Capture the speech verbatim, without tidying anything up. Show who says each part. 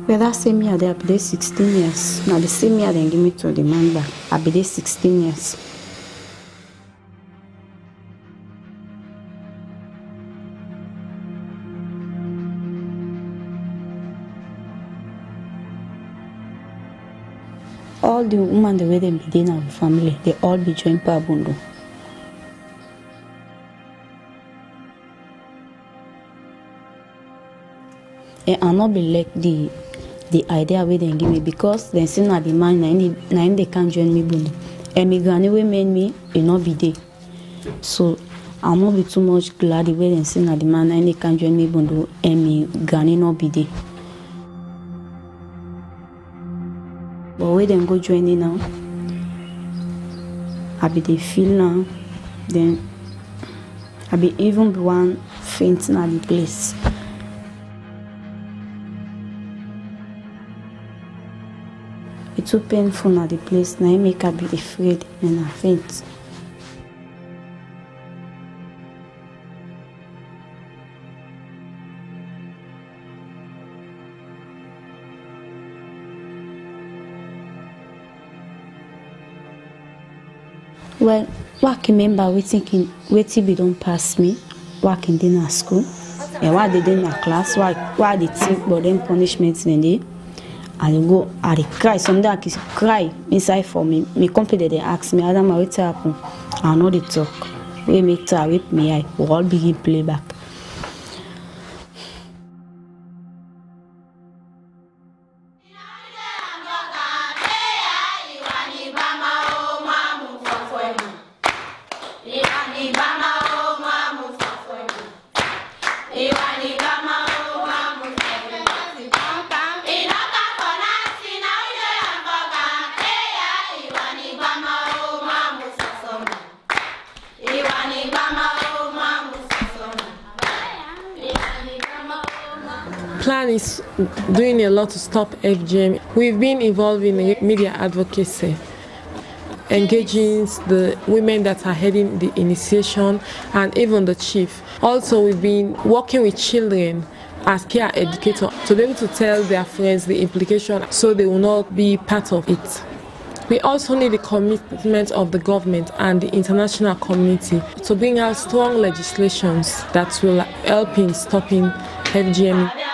Speaker 1: Well, that same year, I be sixteen years. Now, the same year, they give me to the man back. I be sixteen years. All the women, the way they be in our family, they all be joined by Bundu. And I not be like the the idea where they give me because they say na the man na they can't join me Bundu. And my granny will make me it not be there. So I not be too much glad the way they say na the man na they can't join me Bundu and my granny not be there. But when they go join me now, I be they feel now, then I be even be one fainting at the place. It's too painful at the place, now I make I be afraid and I faint. Well, what I remember we thinking waiting be don't pass me, working in our school, and what they did in our class, what why they think about them punishments in the day. I go, I cry, some day I cry inside for me. Me company they ask me, Adam, what happen? I know they talk. We make to whip me, I will all begin playback.
Speaker 2: Plan is doing a lot to stop F G M. We've been involved in media advocacy, engaging the women that are heading the initiation and even the chief. Also, we've been working with children as peer educators to be able to tell their friends the implication so they will not be part of it. We also need the commitment of the government and the international community to bring out strong legislations that will help in stopping F G M.